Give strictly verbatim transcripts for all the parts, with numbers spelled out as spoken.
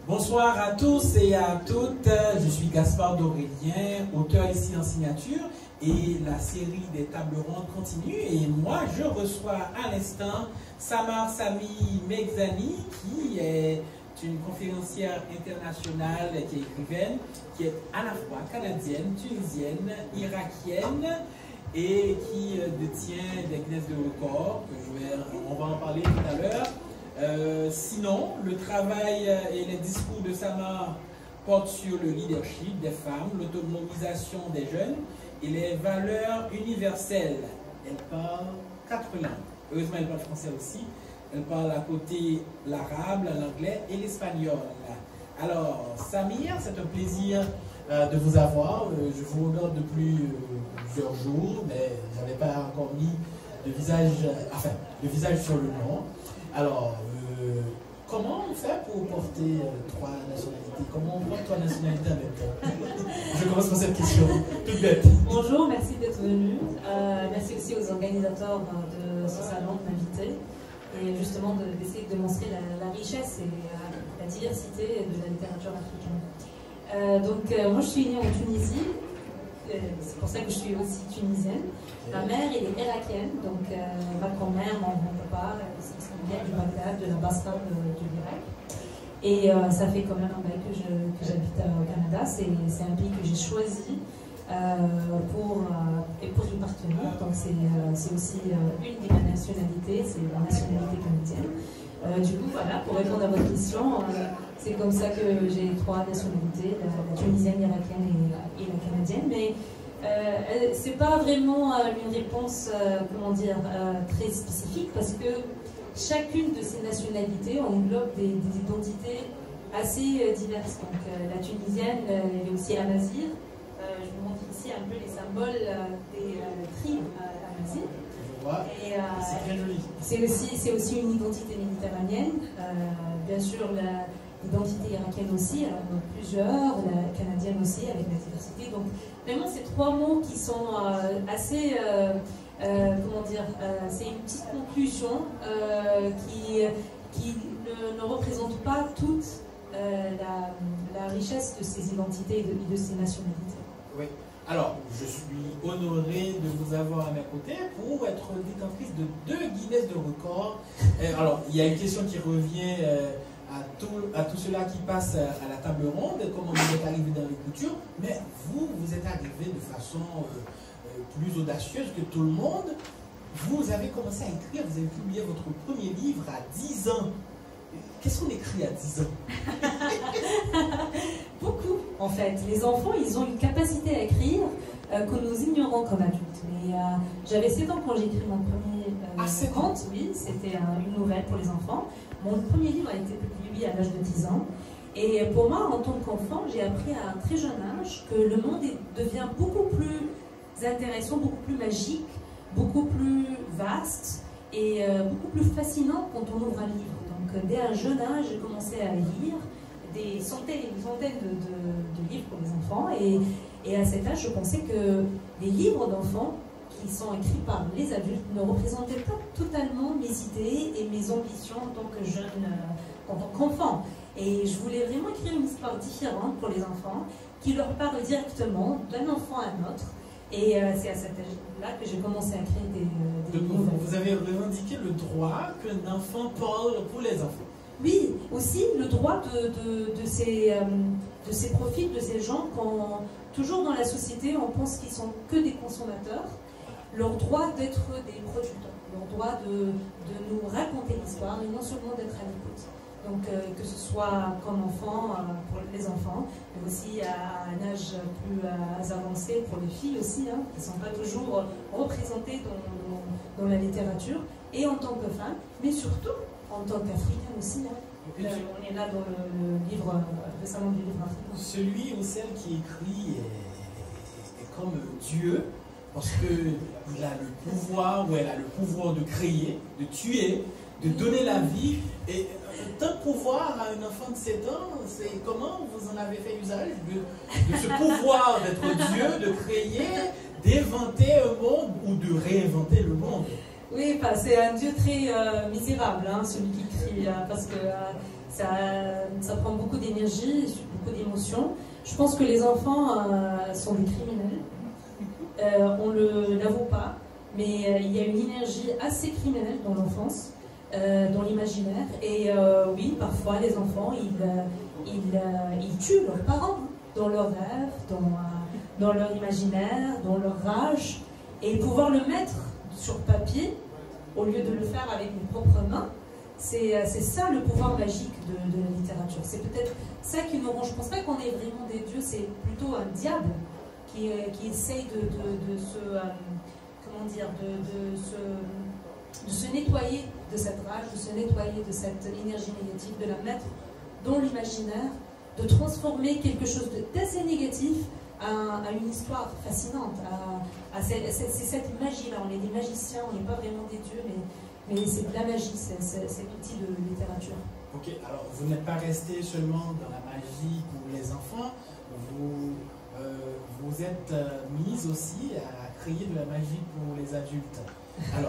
Bonsoir à tous et à toutes, je suis Gaspard d'Aurélien, auteur ici en signature, et la série des tables rondes continue, et moi je reçois à l'instant Samar Sami Megzani, qui est une conférencière internationale, qui est écrivaine, qui est à la fois canadienne, tunisienne, irakienne, et qui détient des Guinness de record, que je vais, on va en parler tout à l'heure. Euh, sinon, le travail et les discours de Samar portent sur le leadership des femmes, l'autonomisation des jeunes et les valeurs universelles. Elle parle quatre langues. Heureusement, elle parle français aussi. Elle parle à côté l'arabe, l'anglais et l'espagnol. Alors, Samir, c'est un plaisir euh, de vous avoir. Euh, je vous honore depuis euh, plusieurs jours, mais je n'avais pas encore mis de visage, euh, enfin, de visage sur le nom. Alors, euh, comment on fait pour porter euh, trois nationalités? Comment on porte trois nationalités en même temps? Je commence par cette question, toute bête. Bonjour, merci d'être venu. Euh, merci aussi aux organisateurs de ce salon de m'inviter et justement d'essayer de, de démontrer la, la richesse et euh, la diversité de la littérature africaine. Euh, donc, euh, moi, je suis née en Tunisie. C'est pour ça que je suis aussi tunisienne. Ma mère, elle est irakienne, donc euh, ma grand-mère, mon papa, ils sont bien du Bagdad, de la Basra de, de l'Irak. Et euh, ça fait quand même un bail que j'habite au Canada. C'est un pays que j'ai choisi euh, pour, euh, et pour y partenir. Donc c'est euh, aussi euh, une de mes nationalités, c'est la nationalité canadienne. Euh, du coup, voilà, pour répondre à votre question, euh, c'est comme ça que j'ai trois nationalités, la, la tunisienne, l'irakienne et, et la canadienne. Mais euh, c'est pas vraiment euh, une réponse, euh, comment dire, euh, très spécifique, parce que chacune de ces nationalités englobe des, des identités assez euh, diverses. Donc euh, la tunisienne, euh, elle est aussi amazigh. Euh, je vous montre ici un peu les symboles euh, des euh, tribus euh, amazigh. Et euh, c'est très joli. C'est aussi, aussi une identité méditerranéenne. Euh, bien sûr, l'identité irakienne aussi, alors il y en a plusieurs, la canadienne aussi, avec la diversité. Donc, vraiment, ces trois mots qui sont euh, assez, euh, euh, comment dire, euh, c'est une petite conclusion euh, qui, qui ne, ne représente pas toute euh, la, la richesse de ces identités et de, de ces nationalités. Oui. Alors, je suis honoré de vous avoir à mes côtés pour être détentrice de deux Guinness de record. Euh, alors, il y a une question qui revient euh, à, tout, à tous ceux-là qui passent à la table ronde, comment vous êtes arrivé dans l'écriture, mais vous, vous êtes arrivé de façon euh, euh, plus audacieuse que tout le monde. Vous avez commencé à écrire, vous avez publié votre premier livre à dix ans. Qu'est-ce qu'on écrit à dix ans? Beaucoup, en fait. Les enfants, ils ont une capacité à écrire euh, que nous ignorons comme adultes. Mais euh, j'avais sept ans quand j'ai écrit mon premier euh, ah, conte. Oui, c'était euh, une nouvelle pour les enfants. Mon premier livre a été publié à l'âge de dix ans. Et pour moi, en tant qu'enfant, j'ai appris à un très jeune âge que le monde est, devient beaucoup plus intéressant, beaucoup plus magique, beaucoup plus vaste et euh, beaucoup plus fascinant quand on ouvre un livre. Donc, dès un jeune âge, j'ai commencé à lire des centaines et des centaines de, de, de livres pour les enfants. Et, et à cet âge, je pensais que les livres d'enfants qui sont écrits par les adultes ne représentaient pas totalement mes idées et mes ambitions en tant que jeune, euh, en tant qu'enfant. Et je voulais vraiment écrire une histoire différente pour les enfants qui leur parle directement d'un enfant à un autre. Et euh, c'est à cet âge-là que j'ai commencé à créer des, euh, des Donc, nouvelles. Vous avez revendiqué le droit qu'un enfant parle pour les enfants. Oui, aussi le droit de, de, de, ces, euh, de ces profils, de ces gens, quand toujours dans la société on pense qu'ils sont que des consommateurs, leur droit d'être des producteurs, leur droit de, de nous raconter l'histoire et non seulement d'être à l'écoute. Donc euh, que ce soit comme enfant, euh, pour les enfants, mais aussi à un âge plus euh, avancé pour les filles aussi, hein, qui ne sont pas toujours représentées dans, dans, dans la littérature, et en tant que femme, mais surtout en tant qu'Africaine aussi. Hein. Euh, on est là dans le, le livre, euh, le salon du livre africain. Celui ou celle qui écrit est, est, est comme Dieu, parce qu'il a le pouvoir, ou elle a le pouvoir de créer, de tuer, de donner la vie. Et tant de pouvoir à un enfant de sept ans, c'est comment vous en avez fait usage de, de ce pouvoir d'être Dieu, de créer, d'inventer un monde ou de réinventer le monde? Oui, c'est un Dieu très euh, misérable, hein, celui qui crie, euh, parce que euh, Ça, ça prend beaucoup d'énergie, beaucoup d'émotions. Je pense que les enfants euh, sont des criminels. Euh, on ne l'avoue pas, mais euh, il y a une énergie assez criminelle dans l'enfance, euh, dans l'imaginaire. Et euh, oui, parfois les enfants, ils, euh, ils, euh, ils tuent leurs parents dans leurs rêves, dans, euh, dans leur imaginaire, dans leur rage. Et pouvoir le mettre sur papier, au lieu de le faire avec mes propres mains, c'est ça le pouvoir magique de, de la littérature. C'est peut-être ça qui nous rend. Je ne pense pas qu'on est vraiment des dieux, c'est plutôt un diable qui, qui essaye de, de, de se, euh, comment dire, de, de, se, de se nettoyer de cette rage, de se nettoyer de cette énergie négative, de la mettre dans l'imaginaire, de transformer quelque chose d'assez négatif à, à une histoire fascinante. À, à c'est cette magie-là. On est des magiciens, on n'est pas vraiment des dieux, mais Mais c'est de la magie, c'est cet outil de littérature. Ok, alors vous n'êtes pas resté seulement dans la magie pour les enfants, vous euh, vous êtes euh, mise aussi à créer de la magie pour les adultes. Alors,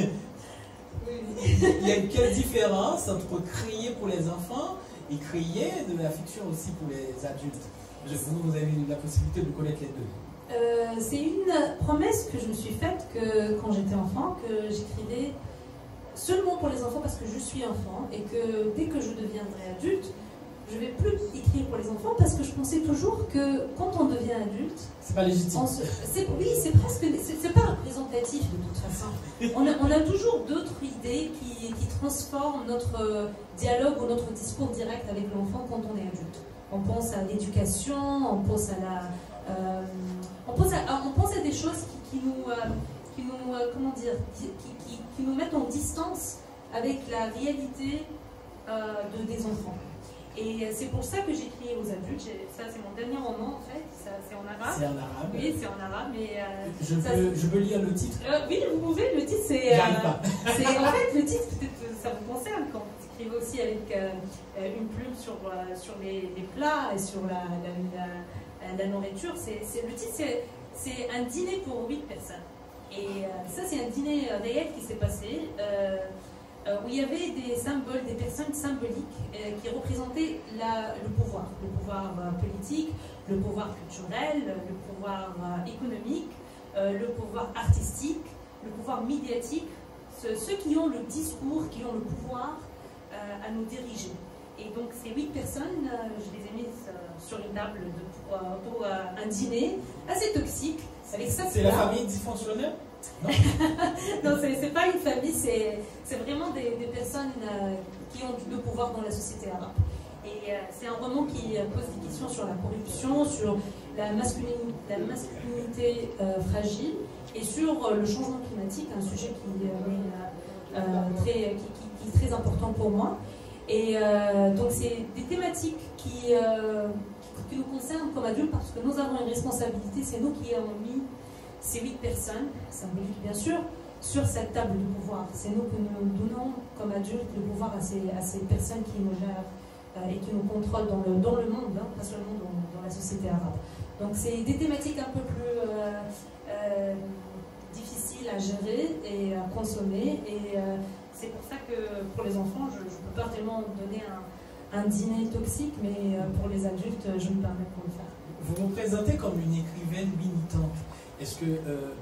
il y a quelle différence entre créer pour les enfants et créer de la fiction aussi pour les adultes? Vous, vous avez la possibilité de connaître les deux. Euh, c'est une promesse que je me suis faite que quand j'étais enfant, que j'écrivais seulement pour les enfants parce que je suis enfant et que dès que je deviendrai adulte, je ne vais plus écrire pour les enfants parce que je pensais toujours que quand on devient adulte, c'est pas légitime. Se, oui, c'est presque, c'est pas représentatif de toute façon. On a, on a toujours d'autres idées qui, qui transforment notre dialogue ou notre discours direct avec l'enfant quand on est adulte. On pense à l'éducation, on pense à la, euh, on pense à, on pense à des choses qui, qui nous, euh, qui nous, euh, comment dire, qui, qui, qui nous mettent en distance avec la réalité euh, de, des enfants. Et c'est pour ça que j'écris aux adultes. Ça, c'est mon dernier roman, en fait. C'est en arabe. C'est en arabe. Oui, c'est en arabe. Mais, euh, je, ça, peux, je peux lire le titre euh, Oui, vous pouvez. Le titre, c'est... Euh, J'arrive pas. En fait, le titre, peut-être ça vous concerne quand vous écrivez aussi avec euh, une plume sur, euh, sur les, les plats et sur la, la, la, la nourriture. C'est le titre, c'est un dîner pour huit personnes. Et euh, ça, c'est un dîner réel qui s'est passé. Euh, Euh, où il y avait des symboles, des personnes symboliques euh, qui représentaient la, le pouvoir, le pouvoir euh, politique, le pouvoir culturel, le pouvoir euh, économique, euh, le pouvoir artistique, le pouvoir médiatique, ce, ceux qui ont le discours, qui ont le pouvoir euh, à nous diriger. Et donc ces huit personnes, euh, je les ai mises euh, sur une table de, pour, euh, pour euh, un dîner assez toxique. C'est la famille dysfonctionnelle? Non, non c'est pas une famille, c'est vraiment des, des personnes euh, qui ont le pouvoir dans la société arabe. Et euh, c'est un roman qui euh, pose des questions sur la corruption, sur la masculinité, la masculinité euh, fragile et sur euh, le changement climatique, un sujet qui, euh, euh, très, qui, qui, qui est très important pour moi. Et euh, donc c'est des thématiques qui, euh, qui nous concernent comme adultes parce que nous avons une responsabilité, c'est nous qui avons mis ces huit personnes, symboliques bien sûr, sur cette table de pouvoir. C'est nous que nous donnons comme adultes le pouvoir à ces, à ces personnes qui nous gèrent euh, et qui nous contrôlent dans le, dans le monde, hein, pas seulement dans, dans la société arabe. Donc c'est des thématiques un peu plus euh, euh, difficiles à gérer et à consommer. Et euh, c'est pour ça que pour les enfants, je ne peux pas vraiment donner un, un dîner toxique, mais euh, pour les adultes, je me permets de le faire. Vous vous présentez comme une écrivaine militante. Est-ce que euh,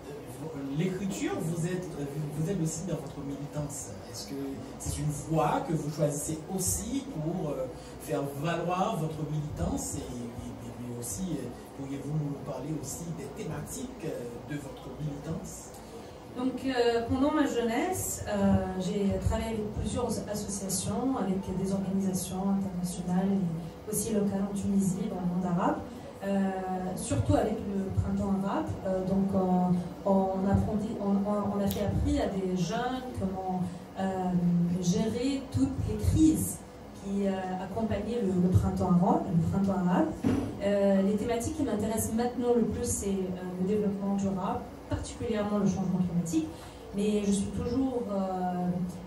l'écriture, vous êtes, vous êtes aussi dans votre militance? Est-ce que c'est une voie que vous choisissez aussi pour euh, faire valoir votre militance? Et, et, et aussi, pourriez-vous nous parler aussi des thématiques de votre militance? Donc, euh, pendant ma jeunesse, euh, j'ai travaillé avec plusieurs associations, avec des organisations internationales et aussi locales en Tunisie, dans le monde arabe. Euh, surtout avec le printemps arabe, euh, donc on, on, apprendit, on, on a fait appris à des jeunes comment euh, gérer toutes les crises qui euh, accompagnaient le, le printemps arabe. Le printemps arabe. Euh, les thématiques qui m'intéressent maintenant le plus, c'est euh, le développement durable, particulièrement le changement climatique, mais je suis toujours euh,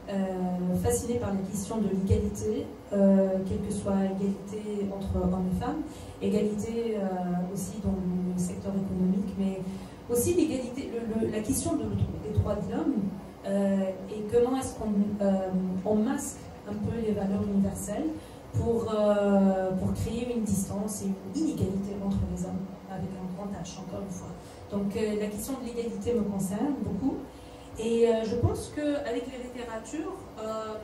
euh, fascinée par les questions de l'égalité, euh, quelle que soit l'égalité entre hommes et femmes, égalité euh, aussi dans le secteur économique, mais aussi l'égalité, le, le, la question de, des droits de l'homme euh, et comment est-ce qu'on euh, on masque un peu les valeurs universelles pour, euh, pour créer une distance et une inégalité entre les hommes, avec un grand H, encore une fois. Donc euh, la question de l'égalité me concerne beaucoup. Et euh, je pense qu'avec la littérature, euh,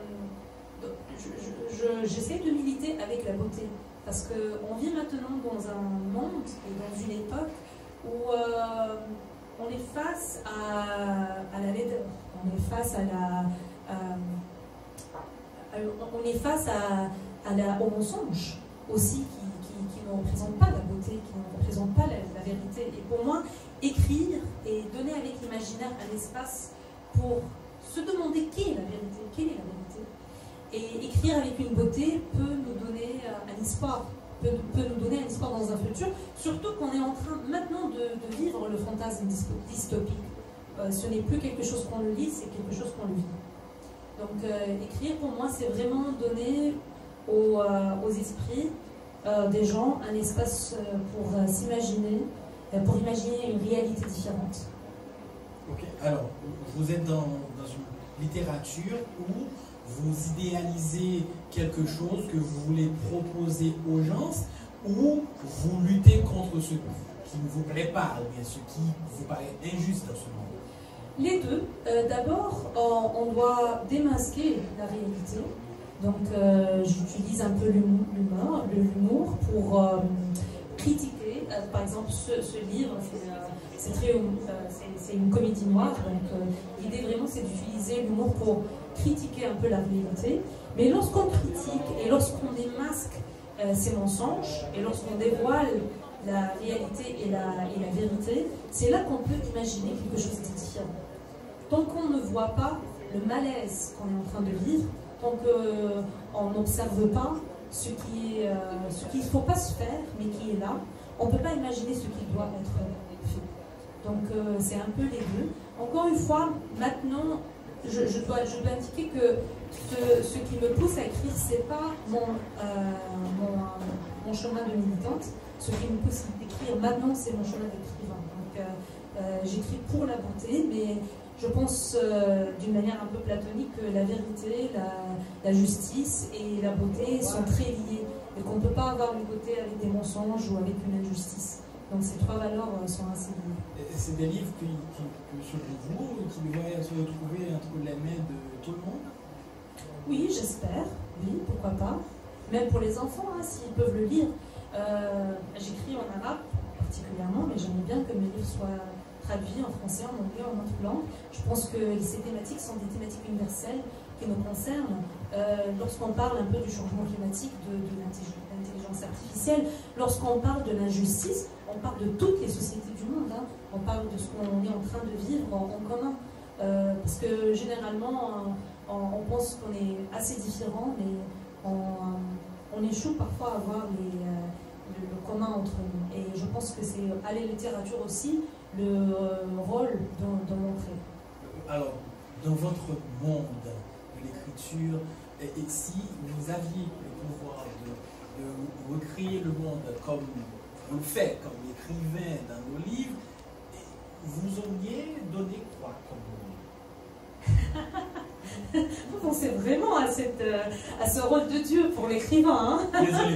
j'essaie je, je, de militer avec la beauté. Parce qu'on vit maintenant dans un monde et dans une époque où euh, on est face à, à la laideur, on est face à la... Euh, on est face à, à la, au mensonge aussi qui, qui, qui ne représente pas la beauté, qui ne représente pas la, la vérité. Et pour moi, écrire et donner avec l'imaginaire un espace pour se demander qui est la vérité, quelle est la vérité. Et écrire avec une beauté peut nous donner un espoir, peut, peut nous donner un espoir dans un futur, surtout qu'on est en train maintenant de, de vivre le fantasme dystopique. Euh, ce n'est plus quelque chose qu'on le lit, c'est quelque chose qu'on le vit. Donc euh, écrire pour moi, c'est vraiment donner aux, euh, aux esprits euh, des gens un espace euh, pour euh, s'imaginer, euh, pour imaginer une réalité différente. Ok, alors vous êtes dans, dans une littérature où vous idéalisez quelque chose que vous voulez proposer aux gens, ou vous luttez contre ce qui ne vous plaît pas, ou bien ce qui vous paraît injuste dans ce monde? Les deux. Euh, D'abord, on, on doit démasquer la réalité. Donc, euh, j'utilise un peu l'humour, l'humour pour euh, critiquer. Euh, par exemple, ce, ce livre, c'est euh, euh, une comédie noire. Donc, euh, l'idée vraiment, c'est d'utiliser l'humour pour critiquer un peu la réalité. Mais lorsqu'on critique et lorsqu'on démasque euh, ces mensonges et lorsqu'on dévoile la réalité et la, et la vérité, c'est là qu'on peut imaginer quelque chose de différent. Tant qu'on ne voit pas le malaise qu'on est en train de vivre, tant qu'on n'observe pas ce qui euh, ce qu'il ne faut pas se faire, mais qui est là, on ne peut pas imaginer ce qui doit être fait. Donc euh, c'est un peu les deux. Encore une fois, maintenant, je, je, dois, je dois indiquer que ce, ce qui me pousse à écrire, ce n'est pas mon, euh, mon, mon chemin de militante. Ce qui me pousse à écrire maintenant, c'est mon chemin d'écrivain. Donc, euh, euh, j'écris pour la beauté, mais je pense euh, d'une manière un peu platonique que la vérité, la, la justice et la beauté sont très liées. Et qu'on ne peut pas avoir une beauté avec des mensonges ou avec une injustice. Donc, ces trois valeurs euh, sont assez liées. Et c'est des livres qui, qui, qui selon vous, qui devraient se retrouver entre les mains de tout le monde? Oui, j'espère. Oui, pourquoi pas. Même pour les enfants, hein, s'ils peuvent le lire. Euh, J'écris en arabe particulièrement, mais j'aimerais bien que mes livres soient traduits en français, en anglais, en autre langue. Je pense que ces thématiques sont des thématiques universelles qui nous concernent. Euh, lorsqu'on parle un peu du changement climatique, de, de l'intelligence artificielle, lorsqu'on parle de l'injustice, on parle de toutes les sociétés du monde. Hein. On parle de ce qu'on est en train de vivre en, en commun. Euh, parce que généralement, on, on pense qu'on est assez différents, mais on, on échoue parfois à voir les... Euh, Le, le commun entre nous. Et je pense que c'est à la littérature aussi le euh, rôle de montrer. Alors, dans votre monde de l'écriture, et, et si vous aviez le pouvoir de, de recréer le monde comme vous le faites, comme l'écrivain dans nos livres, vous auriez donné quoi comme monde? Vous pensez vraiment à, cette, euh, à ce rôle de Dieu pour l'écrivain, hein? Désolé.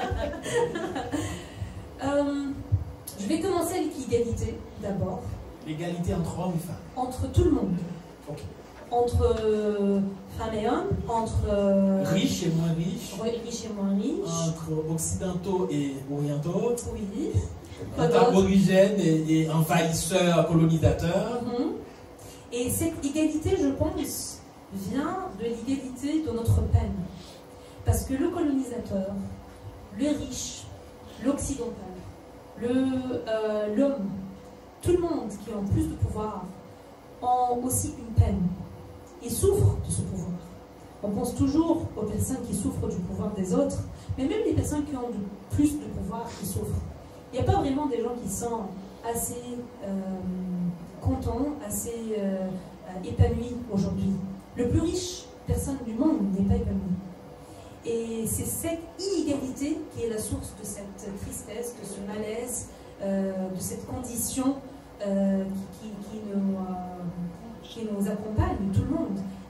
euh, je vais commencer avec l'égalité, d'abord. L'égalité entre hommes et femmes? Entre tout le monde. Okay. Entre euh, femmes et hommes, entre... Euh, riches et moins riches. Riches et moins riches. Entre occidentaux et orientaux. Oui. Entre aborigènes et, et envahisseurs, colonisateurs. Mm-hmm. Et cette égalité, je pense, vient de l'égalité de notre peine. Parce que le colonisateur, le riche, l'occidental, l'homme, euh, tout le monde qui a plus de pouvoir ont aussi une peine. Ils souffrent de ce pouvoir. On pense toujours aux personnes qui souffrent du pouvoir des autres, mais même les personnes qui ont de, plus de pouvoir, qui souffrent. Il n'y a pas vraiment des gens qui sont assez euh, contents, assez euh, épanouis aujourd'hui. Le plus riche personne du monde n'est pas épanoui. Et c'est cette inégalité qui est la source de cette tristesse, de ce malaise, euh, de cette condition euh, qui, qui, qui, nous, euh, qui nous accompagne, tout le monde. Et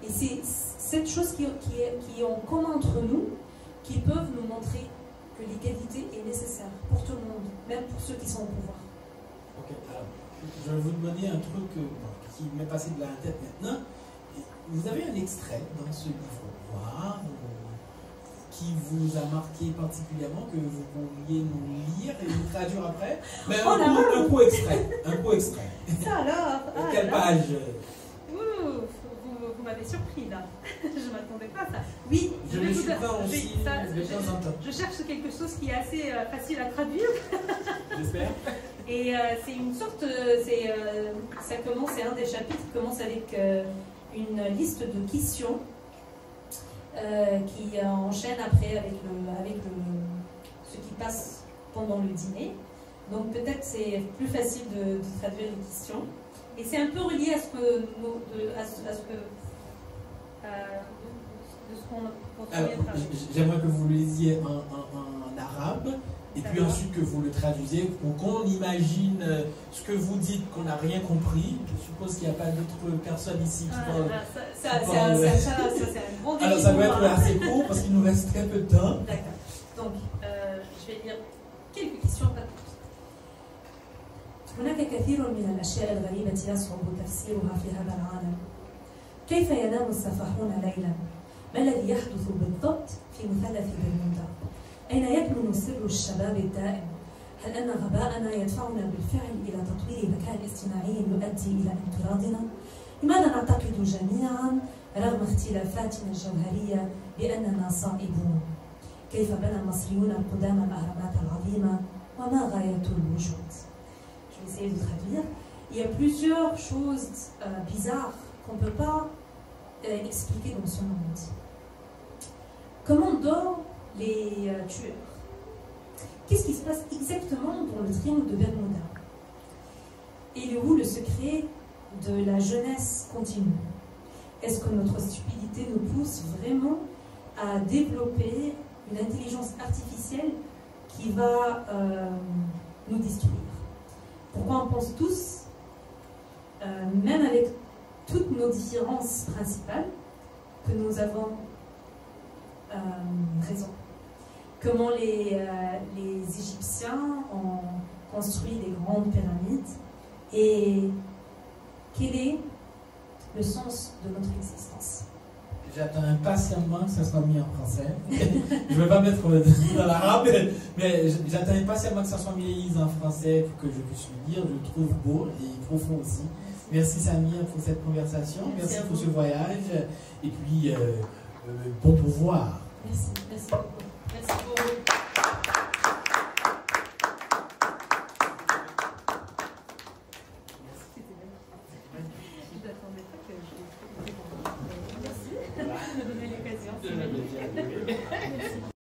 Et c'est cette chose qui, qui, est, qui est en commun entre nous qui peuvent nous montrer que l'égalité est nécessaire pour tout le monde, même pour ceux qui sont au pouvoir. Ok, alors, je vais vous demander un truc euh, qui m'est passé de la tête maintenant. Vous avez un extrait dans ce livre noir euh, qui vous a marqué particulièrement, que vous pourriez nous lire et nous traduire après. Mais un, oh, coup, un coup extrait. Un coup extrait. Ça alors ah, Quelle page? Ouh, vous, vous m'avez surpris là. Je ne m'attendais pas à ça. Oui, je, je vais me vous suis pas aussi ça, de temps en temps. Je cherche quelque chose qui est assez euh, facile à traduire. J'espère. Et euh, c'est une sorte, c'est, euh, ça commence, c'est un des chapitres qui commence avec euh, une liste de questions euh, qui euh, enchaîne après avec, le, avec le, ce qui passe pendant le dîner. Donc peut-être c'est plus facile de, de traduire les questions. Et c'est un peu relié à ce que, nous, de, à ce, à ce que euh, de ce qu'on Alors, j'aimerais que vous le lisiez en, en, en arabe. Et puis ensuite que vous le traduisez pour qu'on imagine ce que vous dites, qu'on n'a rien compris. Je suppose qu'il n'y a pas d'autres personnes ici qui ah, parlent. Ah, ça, ça, ça, ça, ça, ça c'est un grand défi. Alors ça doit être assez court parce qu'il nous reste très peu de temps. D'accord. Donc, euh, je vais lire quelques questions. هناك كثير من الأشياء الغريبة يصعب تفسيرها في هذا العالم. كيف ينام السفاحون ليلا؟ ما الذي يحدث بالضبط في مثلث برمودا؟ أين يكمن سر الشباب الدائم؟ هل أن غباءنا يدفعنا بالفعل إلى تطوير ذكاء اصطناعي يؤدي إلى انقراضنا؟ لماذا نعتقد جميعا رغم اختلافاتنا الجوهرية بأننا صائبون؟ كيف بنى المصريون القدامى الأهرامات العظيمة؟ وما غاية الوجود؟ Je vais essayer de traduire. Il y a plusieurs choses euh, bizarres qu'on ne peut pas euh, expliquer dans ce monde. Comment dorment les euh, tueurs? Qu'est-ce qui se passe exactement dans le triangle de Bermuda? Et où le secret de la jeunesse continue? Est-ce que notre stupidité nous pousse vraiment à développer une intelligence artificielle qui va euh, nous détruire? Pourquoi on pense tous, euh, même avec toutes nos différences principales, que nous avons euh, raison? Comment les, euh, les Égyptiens ont construit des grandes pyramides et quel est le sens de notre existence? J'attends impatiemment que ça soit mis en français. Je ne vais pas mettre dans l'arabe, mais j'attends impatiemment que ça soit mis en français pour que je puisse le lire. Je le trouve beau et profond aussi. Merci Samir pour cette conversation. Merci, Merci pour ce voyage. Et puis, euh, euh, bon pouvoir. Merci. Merci beaucoup. Merci beaucoup. Merci de me donner l'occasion.